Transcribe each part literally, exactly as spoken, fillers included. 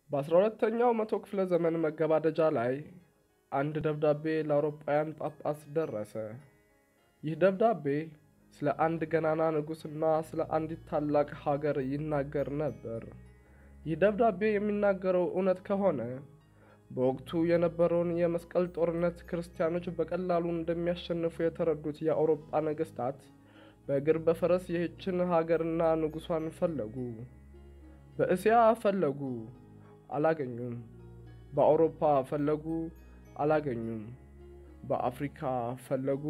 በአስራ ሁለተኛው መቶ ክፍለ ዘመን መገባደጃ ላይ አንድ ደብዳቤ ለአውሮፓውያን ጳጳስ ደረሰ። ይህ ደብዳቤ ስለ አንድ ገናና ንጉስና ስለ አንዲት ታላቅ ሀገር ይናገር ነበር። ይህ ደብዳቤ የሚናገረው እውነት ከሆነ በወቅቱ የነበረውን የመስቀል ጦርነት ክርስቲያኖች በቀላሉ እንደሚያሸንፉ የተረዱት የአውሮፓ ነገስታት በእግር በፈረስ ይህችን ሀገርና ንጉሷን ፈለጉ። በእስያ ፈለጉ፣ አላገኙም። በአውሮፓ ፈለጉ፣ አላገኙም። በአፍሪካ ፈለጉ።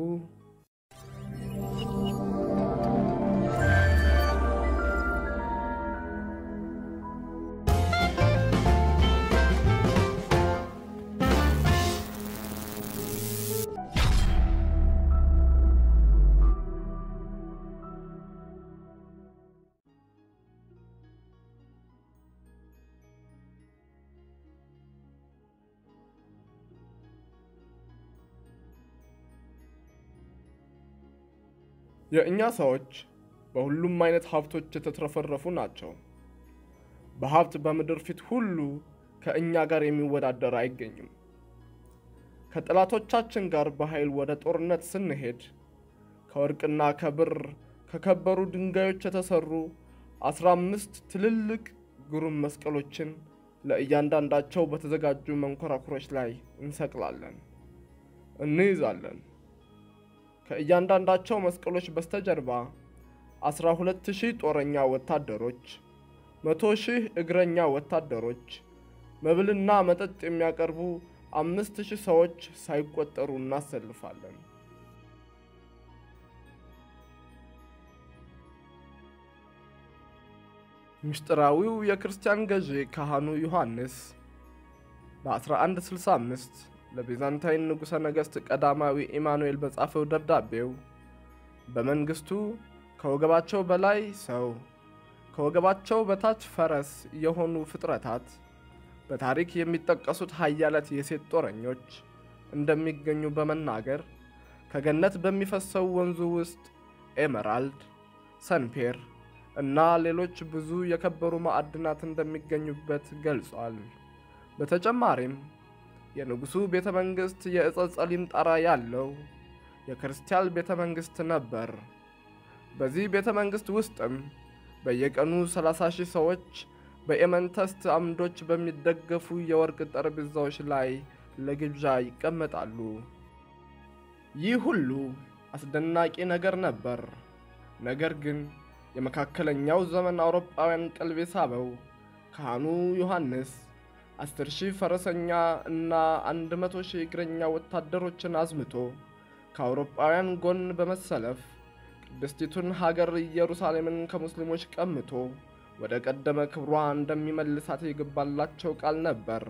የእኛ ሰዎች በሁሉም አይነት ሀብቶች የተትረፈረፉ ናቸው። በሀብት በምድር ፊት ሁሉ ከእኛ ጋር የሚወዳደር አይገኝም። ከጠላቶቻችን ጋር በኃይል ወደ ጦርነት ስንሄድ ከወርቅና ከብር ከከበሩ ድንጋዮች የተሰሩ አስራ አምስት ትልልቅ ግሩም መስቀሎችን ለእያንዳንዳቸው በተዘጋጁ መንኮራኩሮች ላይ እንሰቅላለን፣ እንይዛለን። ከእያንዳንዳቸው መስቀሎች በስተጀርባ አስራ ሁለት ሺህ ጦረኛ ወታደሮች፣ መቶ ሺህ እግረኛ ወታደሮች፣ መብልና መጠጥ የሚያቀርቡ አምስት ሺህ ሰዎች ሳይቆጠሩ እናሰልፋለን። ምስጢራዊው የክርስቲያን ገዢ ካህኑ ዮሐንስ በአስራ አንድ ስልሳ አምስት ለቢዛንታይን ንጉሠ ነገሥት ቀዳማዊ ኢማኑኤል በጻፈው ደብዳቤው በመንግስቱ ከወገባቸው በላይ ሰው ከወገባቸው በታች ፈረስ የሆኑ ፍጥረታት በታሪክ የሚጠቀሱት ኃያላት የሴት ጦረኞች እንደሚገኙ በመናገር ከገነት በሚፈሰው ወንዙ ውስጥ ኤመራልድ፣ ሰንፔር እና ሌሎች ብዙ የከበሩ ማዕድናት እንደሚገኙበት ገልጿል። በተጨማሪም የንጉሱ ቤተ መንግስት የእጸጸሊም ጣራ ያለው የክርስቲያን ቤተ መንግስት ነበር። በዚህ ቤተ መንግስት ውስጥም በየቀኑ ሰላሳ ሺህ ሰዎች በኤመንተስት አምዶች በሚደገፉ የወርቅ ጠረጴዛዎች ላይ ለግብዣ ይቀመጣሉ። ይህ ሁሉ አስደናቂ ነገር ነበር። ነገር ግን የመካከለኛው ዘመን አውሮፓውያን ቀልብ ሳበው ካህኑ ዮሐንስ አስር ሺህ ፈረሰኛ እና አንድ መቶ ሺህ እግረኛ ወታደሮችን አዝምቶ ከአውሮፓውያን ጎን በመሰለፍ ቅድስቲቱን ሀገር ኢየሩሳሌምን ከሙስሊሞች ቀምቶ ወደ ቀደመ ክብሯ እንደሚመልሳት የገባላቸው ቃል ነበር።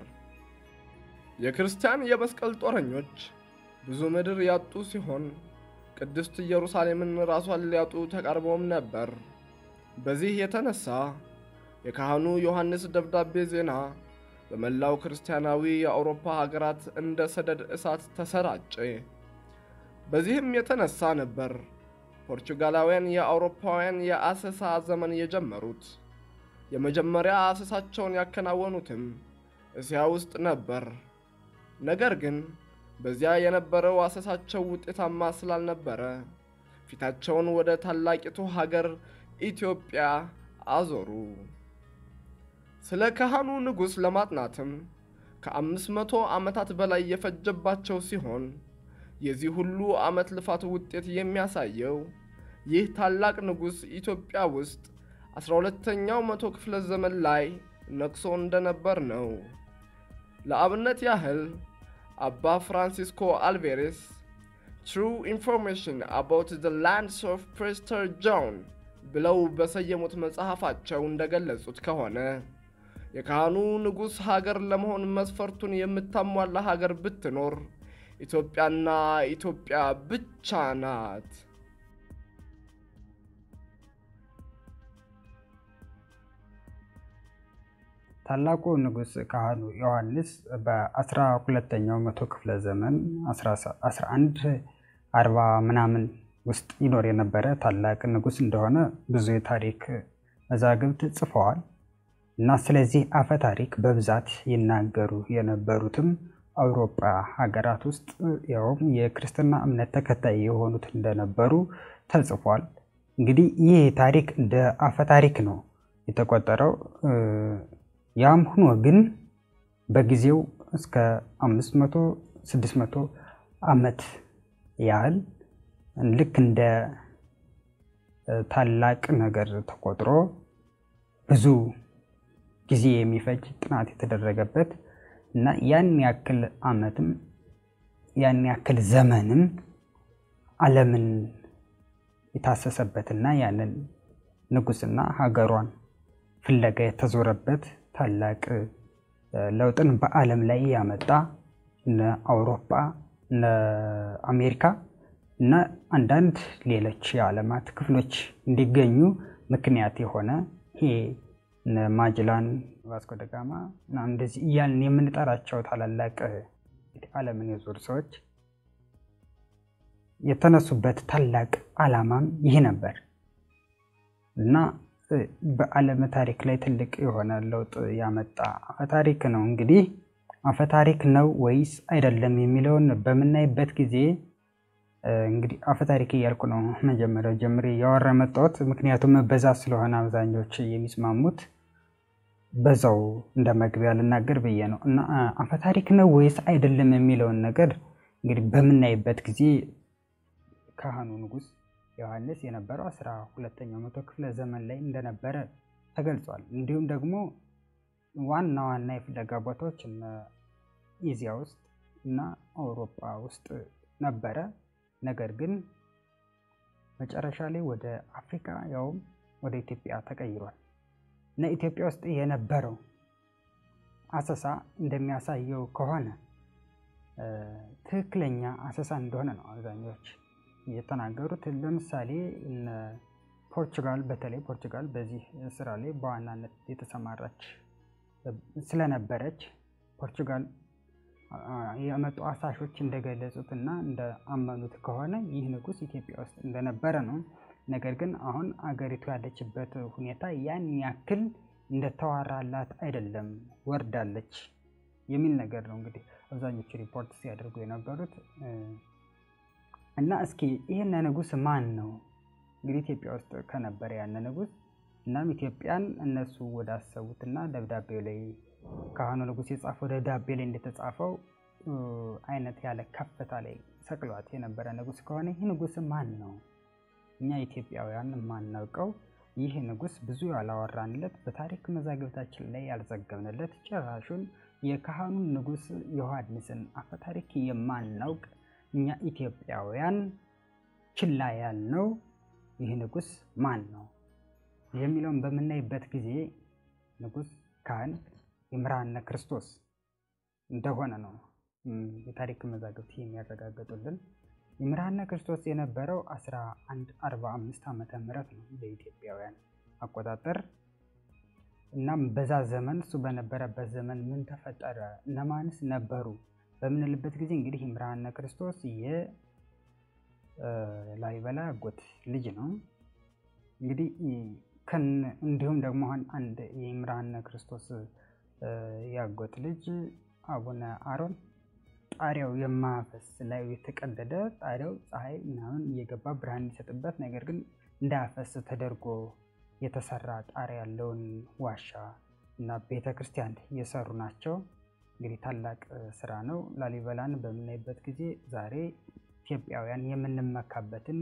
የክርስቲያን የመስቀል ጦረኞች ብዙ ምድር ያጡ ሲሆን ቅድስት ኢየሩሳሌምን ራሷን ሊያጡ ተቃርበውም ነበር። በዚህ የተነሳ የካህኑ ዮሐንስ ደብዳቤ ዜና በመላው ክርስቲያናዊ የአውሮፓ ሀገራት እንደ ሰደድ እሳት ተሰራጨ። በዚህም የተነሳ ነበር ፖርቹጋላውያን የአውሮፓውያን የአሰሳ ዘመን የጀመሩት። የመጀመሪያ አሰሳቸውን ያከናወኑትም እስያ ውስጥ ነበር። ነገር ግን በዚያ የነበረው አሰሳቸው ውጤታማ ስላልነበረ ፊታቸውን ወደ ታላቂቱ ሀገር ኢትዮጵያ አዞሩ። ስለ ካህኑ ንጉስ ለማጥናትም ከአምስት መቶ ዓመታት በላይ የፈጀባቸው ሲሆን የዚህ ሁሉ ዓመት ልፋት ውጤት የሚያሳየው ይህ ታላቅ ንጉስ ኢትዮጵያ ውስጥ አስራ ሁለተኛው መቶ ክፍለ ዘመን ላይ ነግሶ እንደነበር ነው። ለአብነት ያህል አባ ፍራንሲስኮ አልቬሬስ True Information About the Lands of Prester John ብለው በሰየሙት መጽሐፋቸው እንደገለጹት ከሆነ የካህኑ ንጉስ ሀገር ለመሆን መስፈርቱን የምታሟላ ሀገር ብትኖር ኢትዮጵያና ኢትዮጵያ ብቻ ናት። ታላቁ ንጉስ ካህኑ ዮሐንስ በአስራ ሁለተኛው መቶ ክፍለ ዘመን አስራ አንድ አርባ ምናምን ውስጥ ይኖር የነበረ ታላቅ ንጉስ እንደሆነ ብዙ የታሪክ መዛግብት ጽፈዋል። እና ስለዚህ አፈ ታሪክ በብዛት ይናገሩ የነበሩትም አውሮፓ ሀገራት ውስጥ ያውም የክርስትና እምነት ተከታይ የሆኑት እንደነበሩ ተጽፏል። እንግዲህ ይህ ታሪክ እንደ አፈ ታሪክ ነው የተቆጠረው። ያም ሆኖ ግን በጊዜው እስከ አምስት መቶ ስድስት መቶ ዓመት ያህል ልክ እንደ ታላቅ ነገር ተቆጥሮ ብዙ ጊዜ የሚፈጅ ጥናት የተደረገበት እና ያን ያክል ዓመትም ያን ያክል ዘመንም ዓለምን የታሰሰበትና ያንን ንጉስና ሀገሯን ፍለጋ የተዞረበት ታላቅ ለውጥን በዓለም ላይ ያመጣ እነ አውሮፓ እነ አሜሪካ እና አንዳንድ ሌሎች የዓለማት ክፍሎች እንዲገኙ ምክንያት የሆነ ይሄ እነ ማጀላን ቫስኮ ደ ጋማ እና እንደዚህ እያልን የምንጠራቸው ታላላቅ ዓለምን የዞሩ ሰዎች የተነሱበት ታላቅ ዓላማም ይህ ነበር እና በዓለም ታሪክ ላይ ትልቅ የሆነ ለውጥ ያመጣ አፈ ታሪክ ነው። እንግዲህ አፈ ታሪክ ነው ወይስ አይደለም የሚለውን በምናይበት ጊዜ እንግዲህ አፈ ታሪክ እያልኩ ነው መጀመሪያው ጀምሬ ያወራ መጣሁት። ምክንያቱም በዛ ስለሆነ አብዛኞቹ የሚስማሙት በዛው እንደመግቢያ ልናገር ብዬ ነው እና አፈ ታሪክ ነው ወይስ አይደለም የሚለውን ነገር እንግዲህ በምናይበት ጊዜ ካህኑ ንጉስ ዮሐንስ የነበረው አስራ ሁለተኛው መቶ ክፍለ ዘመን ላይ እንደነበረ ተገልጿል። እንዲሁም ደግሞ ዋና ዋና የፍለጋ ቦታዎች እና ኤዥያ ውስጥ እና አውሮፓ ውስጥ ነበረ። ነገር ግን መጨረሻ ላይ ወደ አፍሪካ ያውም ወደ ኢትዮጵያ ተቀይሯል እና ኢትዮጵያ ውስጥ የነበረው አሰሳ እንደሚያሳየው ከሆነ ትክክለኛ አሰሳ እንደሆነ ነው አብዛኞቹ የተናገሩት። ለምሳሌ እነ ፖርቹጋል በተለይ ፖርቹጋል በዚህ ስራ ላይ በዋናነት የተሰማራች ስለነበረች ፖርቹጋል የመጡ አሳሾች እንደገለጹትና እንደአመኑት ከሆነ ይህ ንጉስ ኢትዮጵያ ውስጥ እንደነበረ ነው። ነገር ግን አሁን አገሪቱ ያለችበት ሁኔታ ያን ያክል እንደተዋራላት አይደለም፣ ወርዳለች የሚል ነገር ነው እንግዲህ አብዛኞቹ ሪፖርት ሲያደርጉ የነበሩት። እና እስኪ ይሄን ንጉስ ማን ነው? እንግዲህ ኢትዮጵያ ውስጥ ከነበረ ያን ንጉስ እናም ኢትዮጵያን እነሱ ወዳሰቡትና ደብዳቤው ላይ ካህኑ ንጉስ የጻፈው ደብዳቤ ላይ እንደተጻፈው አይነት ያለ ከፍታ ላይ ሰቅሏት የነበረ ንጉስ ከሆነ ይህ ንጉስ ማን ነው? እኛ ኢትዮጵያውያን ማናውቀው ይህ ንጉስ ብዙ ያላወራንለት በታሪክ መዛግብታችን ላይ ያልዘገብንለት ጭራሹን የካህኑ ንጉስ ዮሐንስን አፈ ታሪክ የማናውቅ እኛ ኢትዮጵያውያን ችላ ያልነው ይህ ንጉስ ማን ነው የሚለውን በምናይበት ጊዜ ንጉስ ካህን ይምርሃነ ክርስቶስ እንደሆነ ነው የታሪክ መዛግብት የሚያረጋግጡልን። ይምርሃነ ክርስቶስ የነበረው አስራ አንድ አርባ አምስት ዓመተ ምህረት ነው በኢትዮጵያውያን አቆጣጠር። እናም በዛ ዘመን እሱ በነበረበት ዘመን ምን ተፈጠረ እነማንስ ነበሩ በምንልበት ጊዜ እንግዲህ ይምርሃነ ክርስቶስ የላሊበላ አጎት ልጅ ነው። እንግዲህ እንዲሁም ደግሞ አንድ የይምርሃነ ክርስቶስ ያጎት ልጅ አቡነ አሮን ጣሪያው የማፈስ ላይ የተቀደደ ጣሪያው ፀሐይ ምናምን እየገባ ብርሃን ይሰጥበት ነገር ግን እንዳያፈስ ተደርጎ የተሰራ ጣሪያ ያለውን ዋሻ እና ቤተክርስቲያን እየሰሩ ናቸው። እንግዲህ ታላቅ ስራ ነው። ላሊበላን በምናይበት ጊዜ ዛሬ ኢትዮጵያውያን የምንመካበትን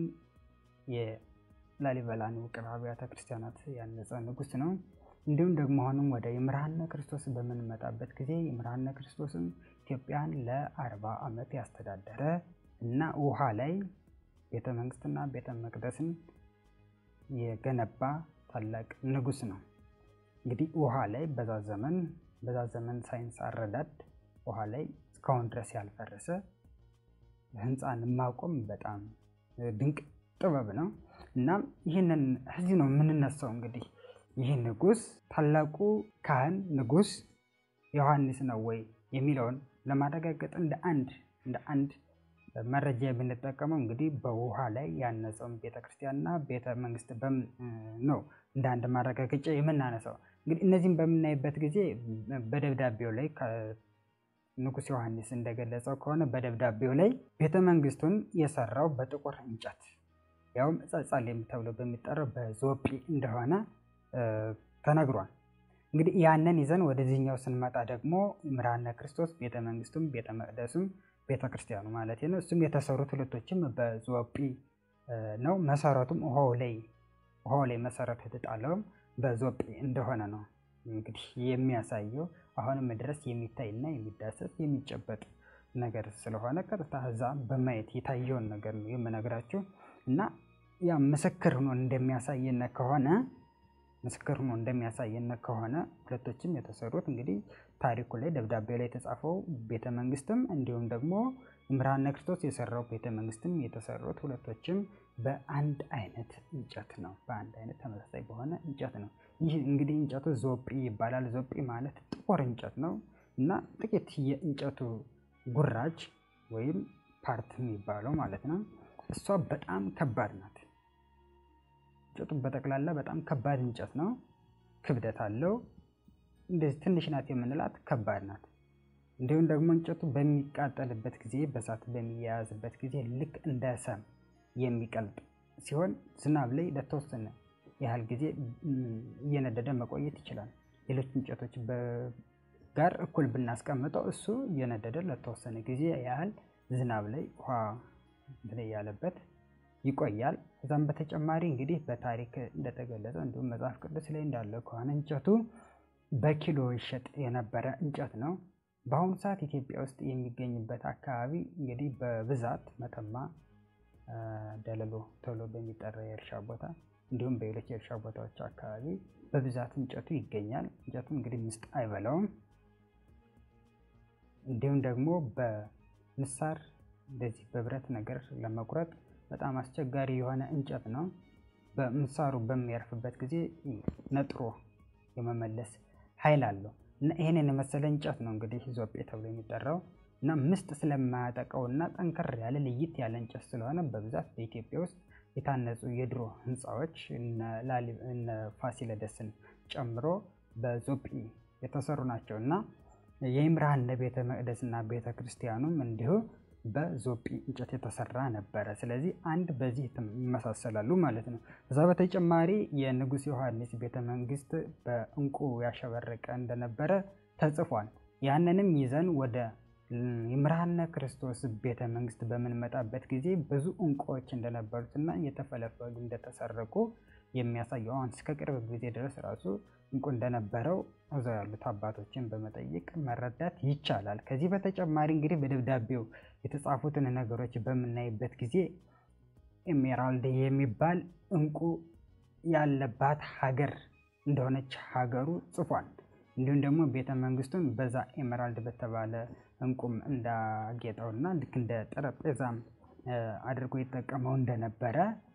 የላሊበላን ውቅር አብያተ ክርስቲያናት ያነጸ ንጉስ ነው። እንዲሁም ደግሞ አሁንም ወደ ይምርሃነ ክርስቶስ በምንመጣበት ጊዜ ይምርሃነ ክርስቶስም ኢትዮጵያን ለአርባ ዓመት ያስተዳደረ እና ውሃ ላይ ቤተ መንግስትና ቤተ መቅደስን የገነባ ታላቅ ንጉስ ነው። እንግዲህ ውሃ ላይ በዛ ዘመን በዛ ዘመን ሳይንስ አረዳድ ውሃ ላይ እስካሁን ድረስ ያልፈረሰ ህንፃን ማቆም በጣም ድንቅ ጥበብ ነው። እና ይህንን እዚህ ነው የምንነሳው። እንግዲህ ይህ ንጉስ ታላቁ ካህን ንጉስ ዮሐንስ ነው ወይ የሚለውን ለማረጋገጥ እንደ አንድ እንደ አንድ መረጃ ብንጠቀመው እንግዲህ በውሃ ላይ ያነጸው ቤተክርስቲያንና ቤተ መንግስት በም ነው እንደ አንድ ማረጋገጫ የምናነሳው። እንግዲህ እነዚህን በምናይበት ጊዜ በደብዳቤው ላይ ንጉሥ ዮሐንስ እንደገለጸው ከሆነ በደብዳቤው ላይ ቤተ መንግስቱን የሰራው በጥቁር እንጨት ያውም ጸጻሌም ተብሎ በሚጠራው በዞጲ እንደሆነ ተነግሯል። እንግዲህ ያንን ይዘን ወደዚህኛው ስንመጣ ደግሞ ይምርሃነ ክርስቶስ ቤተ መንግስቱም ቤተ መቅደሱም ቤተ ክርስቲያኑ ማለት ነው እሱም የተሰሩት ሁለቶችም በዞጲ ነው። መሰረቱም ውሃው ላይ ውሃው ላይ መሰረቱ የተጣለውም በዞጲ እንደሆነ ነው እንግዲህ የሚያሳየው። አሁንም ድረስ የሚታይና የሚዳሰስ የሚጨበጥ ነገር ስለሆነ ቀጥታ እዛ በማየት የታየውን ነገር ነው የምነግራችሁ እና ያ ምስክር ሆኖ እንደሚያሳየን ከሆነ ምስክር ሆኖ እንደሚያሳየን ከሆነ ሁለቶችም የተሰሩት እንግዲህ ታሪኩ ላይ ደብዳቤ ላይ የተጻፈው ቤተ መንግስትም እንዲሁም ደግሞ ይምርሃነ ክርስቶስ የሰራው ቤተ መንግስትም የተሰሩት ሁለቶችም በአንድ አይነት እንጨት ነው። በአንድ አይነት ተመሳሳይ በሆነ እንጨት ነው። ይህ እንግዲህ እንጨቱ ዞጲ ይባላል። ዞጲ ማለት ጥቁር እንጨት ነው እና ጥቂት የእንጨቱ ጉራጅ ወይም ፓርት የሚባለው ማለት ነው እሷ በጣም ከባድ ናት። እንጨቱ በጠቅላላ በጣም ከባድ እንጨት ነው። ክብደት አለው። እንደዚህ ትንሽ ናት የምንላት ከባድ ናት። እንዲሁም ደግሞ እንጨቱ በሚቃጠልበት ጊዜ በእሳት በሚያያዝበት ጊዜ ልክ እንደ ሰም የሚቀልጥ ሲሆን ዝናብ ላይ ለተወሰነ ያህል ጊዜ እየነደደ መቆየት ይችላል። ሌሎች እንጨቶች ጋር እኩል ብናስቀምጠው እሱ እየነደደ ለተወሰነ ጊዜ ያህል ዝናብ ላይ ውሃ ላይ ያለበት ይቆያል። ከዛም በተጨማሪ እንግዲህ በታሪክ እንደተገለጸው እንዲሁም መጽሐፍ ቅዱስ ላይ እንዳለው ከሆነ እንጨቱ በኪሎ ይሸጥ የነበረ እንጨት ነው። በአሁኑ ሰዓት ኢትዮጵያ ውስጥ የሚገኝበት አካባቢ እንግዲህ በብዛት መተማ፣ ደለሎ ተብሎ በሚጠራ የእርሻ ቦታ እንዲሁም በሌሎች የእርሻ ቦታዎች አካባቢ በብዛት እንጨቱ ይገኛል። እንጨቱ እንግዲህ ምስጥ አይበላውም። እንዲሁም ደግሞ በምሳር እንደዚህ በብረት ነገር ለመቁረጥ በጣም አስቸጋሪ የሆነ እንጨት ነው። በምሳሩ በሚያርፍበት ጊዜ ነጥሮ የመመለስ ኃይል አለው እና ይሄንን የመሰለ እንጨት ነው እንግዲህ ዞጲ ተብሎ የሚጠራው እና ምስጥ ስለማያጠቃውና ጠንከር ያለ ለየት ያለ እንጨት ስለሆነ በብዛት በኢትዮጵያ ውስጥ የታነጹ የድሮ ህንፃዎች እነ ፋሲለደስን ጨምሮ በዞጲ የተሰሩ ናቸው እና የይምርሃነ ቤተ መቅደስና ቤተ ክርስቲያኑም እንዲሁ በዞጲ እንጨት የተሰራ ነበረ። ስለዚህ አንድ በዚህ ይመሳሰላሉ ማለት ነው። ከዛ በተጨማሪ የንጉሥ ዮሐንስ ቤተ መንግስት በእንቁ ያሸበረቀ እንደነበረ ተጽፏል። ያንንም ይዘን ወደ ይምርሃነ ክርስቶስ ቤተ መንግስት በምንመጣበት ጊዜ ብዙ እንቁዎች እንደነበሩትና እየተፈለፈሉ እንደተሰረቁ የሚያሳየው አሁን እስከ ቅርብ ጊዜ ድረስ ራሱ እንቁ እንደነበረው እዛው ያሉት አባቶችን በመጠየቅ መረዳት ይቻላል። ከዚህ በተጨማሪ እንግዲህ በደብዳቤው የተጻፉትን ነገሮች በምናይበት ጊዜ ኤሜራልድ የሚባል እንቁ ያለባት ሀገር እንደሆነች ሀገሩ ጽፏል። እንዲሁም ደግሞ ቤተ መንግስቱን በዛ ኤሜራልድ በተባለ እንቁም እንዳጌጠውና ልክ እንደ ጠረጴዛም አድርጎ ይጠቀመው እንደነበረ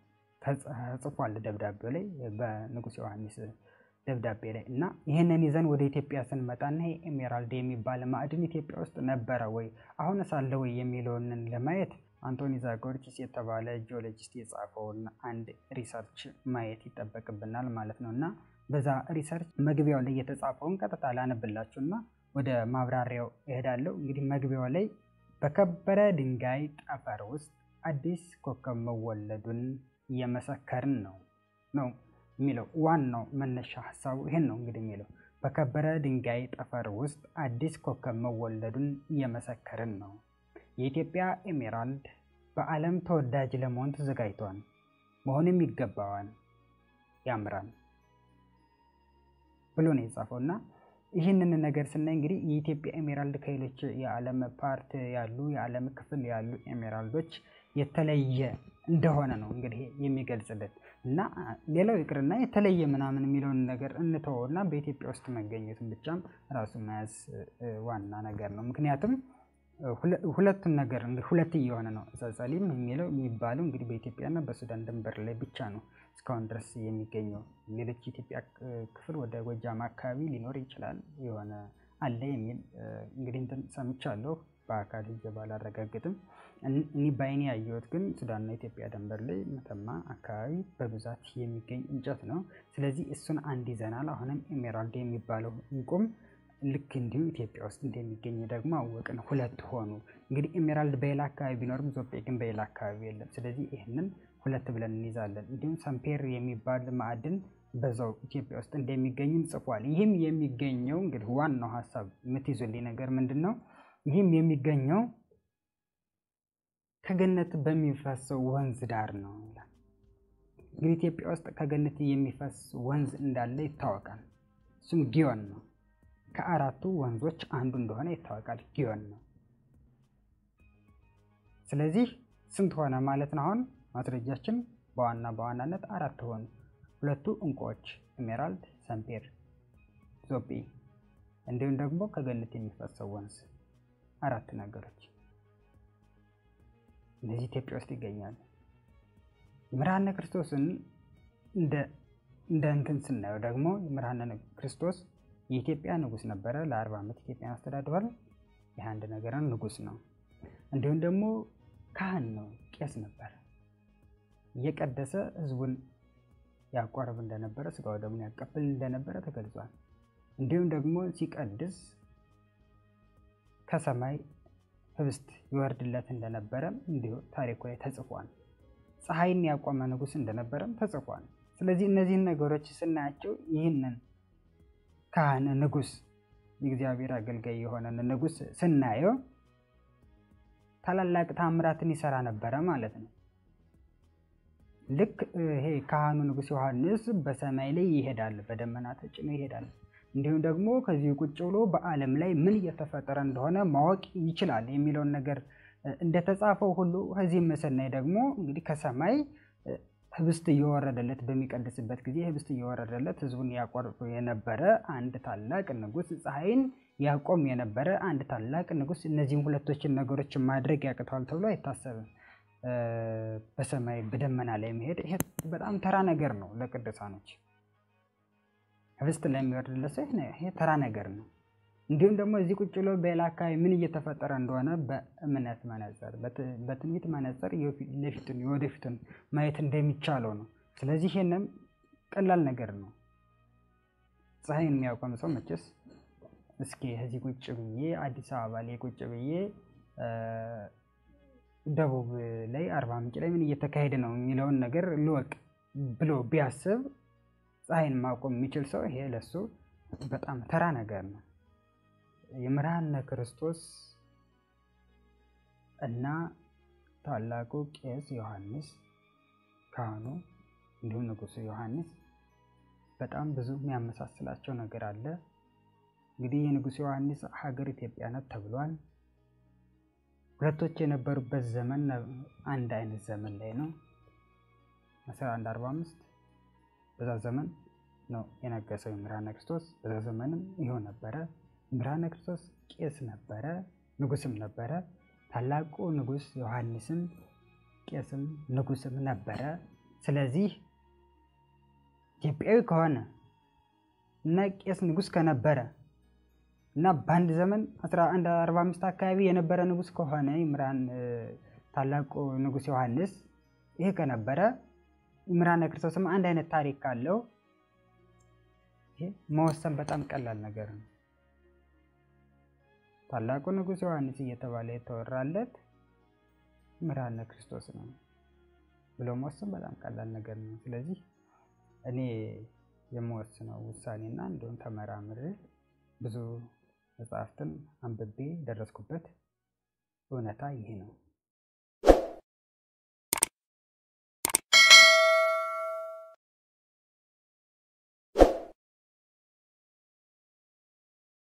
ተጽፏል ደብዳቤው ላይ በንጉሥ ዮሐንስ ደብዳቤ ላይ እና ይሄንን ይዘን ወደ ኢትዮጵያ ስንመጣና ይሄ ኤሜራልድ የሚባል ማዕድን ኢትዮጵያ ውስጥ ነበረ ወይ አሁንስ አለ ወይ የሚለውን ለማየት አንቶኒ ዛጎርኪስ የተባለ ጂኦሎጂስት የጻፈውን አንድ ሪሰርች ማየት ይጠበቅብናል ማለት ነው እና በዛ ሪሰርች መግቢያው ላይ የተጻፈውን ቀጥታ ላነብላችሁና ወደ ማብራሪያው እሄዳለሁ። እንግዲህ መግቢያው ላይ በከበረ ድንጋይ ጠፈር ውስጥ አዲስ ኮከብ መወለዱን እየመሰከርን ነው ነው የሚለው ዋናው መነሻ ሐሳቡ ይሄን ነው። እንግዲህ የሚለው በከበረ ድንጋይ ጠፈር ውስጥ አዲስ ኮከብ መወለዱን እየመሰከርን ነው። የኢትዮጵያ ኤሜራልድ በዓለም ተወዳጅ ለመሆን ተዘጋጅቷል፣ መሆንም ይገባዋል፣ ያምራል ብሎ ነው የጻፈውና ይህንን ነገር ስናይ እንግዲህ የኢትዮጵያ ኤሜራልድ ከሌሎች የዓለም ፓርት ያሉ የዓለም ክፍል ያሉ ኤሜራልዶች የተለየ እንደሆነ ነው እንግዲህ የሚገልጽልን እና ሌላው ይቅርና የተለየ ምናምን የሚለውን ነገር እንተወውና በኢትዮጵያ ውስጥ መገኘቱን ብቻም ራሱ መያዝ ዋና ነገር ነው። ምክንያቱም ሁለቱን ነገር እንግዲህ ሁለት እየሆነ ነው። ጸጸሊም የሚለው የሚባለው እንግዲህ በኢትዮጵያና በሱዳን ድንበር ላይ ብቻ ነው እስካሁን ድረስ የሚገኘው። ሌሎች የኢትዮጵያ ክፍል ወደ ጎጃም አካባቢ ሊኖር ይችላል የሆነ አለ የሚል እንግዲህ እንትን ሰምቻለሁ። በአካል ሄጄ ባላረጋግጥም እኔ በአይኔ ያየሁት ግን ሱዳንና ኢትዮጵያ ድንበር ላይ መተማ አካባቢ በብዛት የሚገኝ እንጨት ነው። ስለዚህ እሱን አንድ ይዘናል። አሁንም ኤሜራልድ የሚባለው እንቁም ልክ እንዲሁ ኢትዮጵያ ውስጥ እንደሚገኝ ደግሞ አወቅን። ሁለት ሆኑ። እንግዲህ ኤሜራልድ በሌላ አካባቢ ቢኖርም ዞጴ ግን በሌላ አካባቢ የለም። ስለዚህ ይህንን ሁለት ብለን እንይዛለን። እንዲሁም ሰምፔር የሚባል ማዕድን በዛው ኢትዮጵያ ውስጥ እንደሚገኝም ጽፏል። ይህም የሚገኘው እንግዲህ ዋናው ሀሳብ የምትይዙልኝ ነገር ምንድን ነው? ይህም የሚገኘው ከገነት በሚፈሰው ወንዝ ዳር ነው ይላል። እንግዲህ ኢትዮጵያ ውስጥ ከገነት የሚፈስ ወንዝ እንዳለ ይታወቃል። እሱም ጊዮን ነው። ከአራቱ ወንዞች አንዱ እንደሆነ ይታወቃል። ጊዮን ነው። ስለዚህ ስንት ሆነ ማለት ነው? አሁን ማስረጃችን በዋና በዋናነት አራት ሆኑ። ሁለቱ እንቁዎች ኤሜራልድ፣ ሰምፔር፣ ዞጲ እንዲሁም ደግሞ ከገነት የሚፈሰው ወንዝ አራት ነገሮች እነዚህ ኢትዮጵያ ውስጥ ይገኛሉ። ይምርሃነ ክርስቶስን እንደ እንደ እንትን ስናየው ደግሞ ይምርሃነ ክርስቶስ የኢትዮጵያ ንጉስ ነበረ። ለአርባ ዓመት ኢትዮጵያን አስተዳድሯል። ይህ አንድ ነገር ነው። ንጉስ ነው። እንዲሁም ደግሞ ካህን ነው። ቄስ ነበር። እየቀደሰ ህዝቡን ያቆርብ እንደነበረ ስጋው ደግሞ ያቀብል እንደነበረ ተገልጿል። እንዲሁም ደግሞ ሲቀድስ ከሰማይ ህብስት ይወርድለት እንደነበረ እንዲሁ ታሪኩ ላይ ተጽፏል። ፀሐይን ያቆመ ንጉስ እንደነበረም ተጽፏል። ስለዚህ እነዚህን ነገሮች ስናያቸው ይህንን ካህን ንጉስ የእግዚአብሔር አገልጋይ የሆነ ንጉስ ስናየው ታላላቅ ታምራትን ይሰራ ነበረ ማለት ነው። ልክ ይሄ ካህኑ ንጉስ ዮሐንስ በሰማይ ላይ ይሄዳል፣ በደመና ተጭኖ ይሄዳል። እንዲሁም ደግሞ ከዚህ ቁጭ ብሎ በዓለም ላይ ምን እየተፈጠረ እንደሆነ ማወቅ ይችላል የሚለውን ነገር እንደተጻፈው ሁሉ ከዚህም መሰናይ ደግሞ እንግዲህ ከሰማይ ህብስት እየወረደለት በሚቀድስበት ጊዜ ህብስት እየወረደለት ህዝቡን ያቆርብ የነበረ አንድ ታላቅ ንጉስ፣ ፀሐይን ያቆም የነበረ አንድ ታላቅ ንጉስ እነዚህን ሁለቶችን ነገሮች ማድረግ ያቅተዋል ተብሎ አይታሰብም። በሰማይ በደመና ላይ መሄድ ይሄ በጣም ተራ ነገር ነው ለቅዱሳኖች። ህብስት ላይ የሚወርድለት ሰው ይሄ ተራ ነገር ነው። እንዲሁም ደግሞ እዚህ ቁጭ ብሎ በሌላ አካባቢ ምን እየተፈጠረ እንደሆነ በእምነት መነጽር በትንቢት መነጽር ለፊቱን የወደፊቱን ማየት እንደሚቻለው ነው። ስለዚህ ይሄንም ቀላል ነገር ነው። ፀሐይን የሚያቆም ሰው መቼስ እስኪ እዚህ ቁጭ ብዬ አዲስ አበባ ላይ ቁጭ ብዬ ደቡብ ላይ አርባ ምንጭ ላይ ምን እየተካሄደ ነው የሚለውን ነገር ልወቅ ብሎ ቢያስብ ፀሐይን ማቆም የሚችል ሰው ይሄ ለሱ በጣም ተራ ነገር ነው። ይምርሃነ ክርስቶስ እና ታላቁ ቄስ ዮሐንስ ካህኑ እንዲሁም ንጉሱ ዮሐንስ በጣም ብዙ የሚያመሳስላቸው ነገር አለ። እንግዲህ የንጉስ ዮሐንስ ሀገር ኢትዮጵያ ናት ተብሏል። ሁለቶች የነበሩበት ዘመን አንድ አይነት ዘመን ላይ ነው። አስራ አንድ አርባ አምስት በዛ ዘመን ነው የነገሰው ይምርሃነ ክርስቶስ። በዛ ዘመንም ይኸው ነበረ። ይምርሃነ ክርስቶስ ቄስ ነበረ፣ ንጉስም ነበረ። ታላቁ ንጉስ ዮሐንስም ቄስም ንጉስም ነበረ። ስለዚህ ኢትዮጵያዊ ከሆነ እና ቄስ ንጉስ ከነበረ እና በአንድ ዘመን አስራ አንድ አርባ አምስት አካባቢ የነበረ ንጉስ ከሆነ ይምርሃነ ታላቁ ንጉስ ዮሐንስ ይሄ ከነበረ ይምርሃነ ክርስቶስም አንድ አይነት ታሪክ ካለው ይሄ መወሰን በጣም ቀላል ነገር ነው። ታላቁ ንጉስ ዮሐንስ እየተባለ የተወራለት ይምርሃነ ክርስቶስ ነው ብሎ መወሰን በጣም ቀላል ነገር ነው። ስለዚህ እኔ የምወስነው ውሳኔና እንደውም ተመራምሬ ብዙ መጽሐፍትን አንብቤ ደረስኩበት እውነታ ይሄ ነው።